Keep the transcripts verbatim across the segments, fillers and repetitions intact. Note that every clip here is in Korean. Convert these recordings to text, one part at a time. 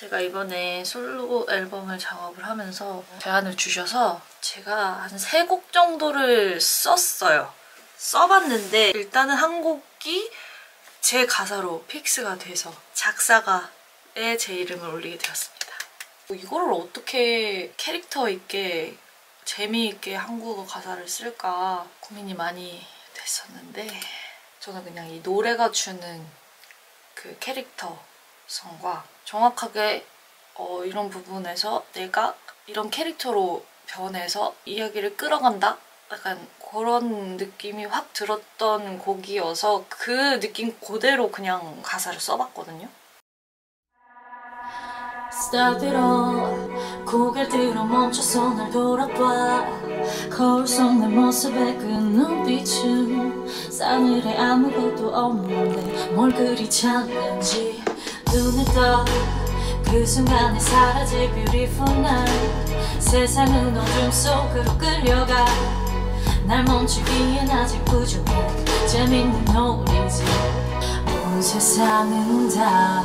제가 이번에 솔로 앨범을 작업을 하면서 제안을 주셔서 제가 한 세 곡 정도를 썼어요. 써봤는데 일단은 한 곡이 제 가사로 픽스가 돼서 작사가에 제 이름을 올리게 되었습니다. 이거를 어떻게 캐릭터 있게 재미있게 한국어 가사를 쓸까 고민이 많이 됐었는데 저는 그냥 이 노래가 주는 그 캐릭터성과 정확하게 어, 이런 부분에서 내가 이런 캐릭터로 변해서 이야기를 끌어간다? 약간 그런 느낌이 확 들었던 곡이어서 그 느낌 그대로 그냥 가사를 써봤거든요. Start it all 고개를 들어 멈춰서 날 돌아봐 거울 속 내 모습에 그 눈빛은 싸늘해 아무것도 없는데 뭘 그리 찾는지 눈을 떠 그 순간에 사라질 beautiful night 세상은 어둠 속으로 끌려가 날 멈추기엔 아직 부족해 재밌는 놀이지 온 세상은 다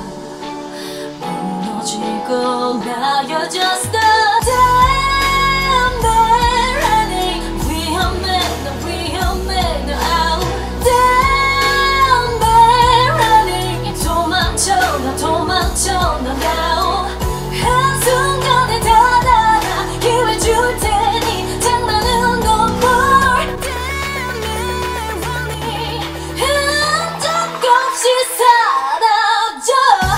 무너지고 나 You're just a damn bad running 위험해 너 위험해 너 out damn bad running 도망쳐 너 도망쳐 너 now 한순간에 다 달아 기회 줄 테니 장난은 no more damn bad running 흔적 없이 사라져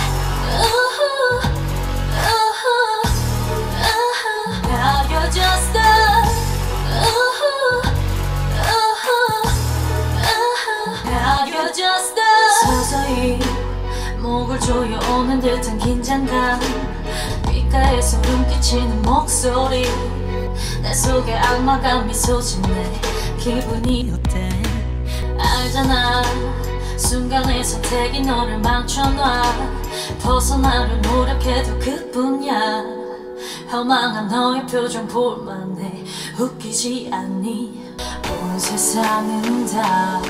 서서히 목을 조여오는 듯한 긴장감 귓가에서 rum끼치는 목소리 내 속에 악마가 미소 짓네 기분이 어때 알잖아 순간의 선택이 너를 망쳐놔 벗어나려 노력해도 그뿐이야 허망한 너의 표정 볼만해 웃기지 않니 온 세상은 다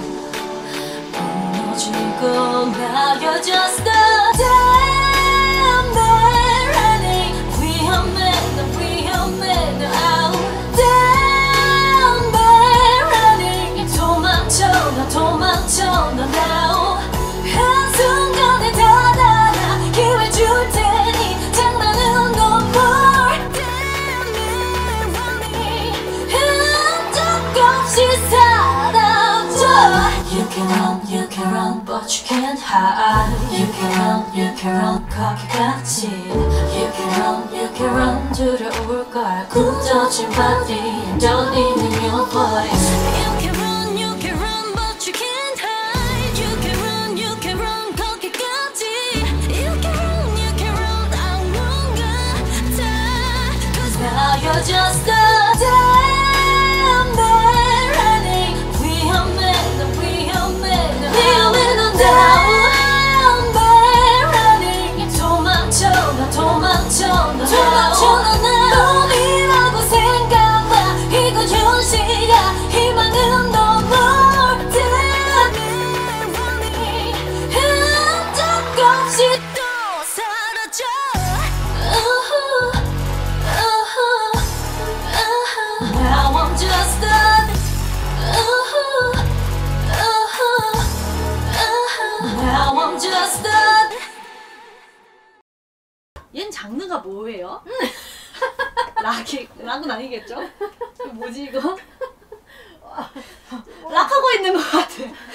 무너지고 나 You're just a damn bad running 위험해 너 위험해 너 out damn bad running 도망쳐 너 도망쳐 너 now 한순간에 다 달아 기회 줄 테니 장난은 no more damn bad running 흔적 없이 사라져 You can run, you can run, but you can't hide You can run, you can run, 거기까지 You can run, you can run, 두려울걸 굳어진 body, 떨리는 your voice You can run, you can run, but you can't hide You can run, you can run, 거기까지 You can run, you can run, 안 뭔가 다 Cause now you're just a damn bad running 위험해 너 위험해 너 위험해 너 down bad running 도망쳐 너 도망쳐 너 도망쳐 너 꿈이라고 생각마 이건 현실이야 희망은 no more damn bad running 흔적 없이 또 사라져 uh-huh, uh-huh, uh-huh. Now I'm just done uh-huh, uh-huh, uh-huh. Now I'm just done 얜 장르가 뭐예요? 락이, 락은 아니겠죠? 뭐지 이거? 락하고 있는 것 같아.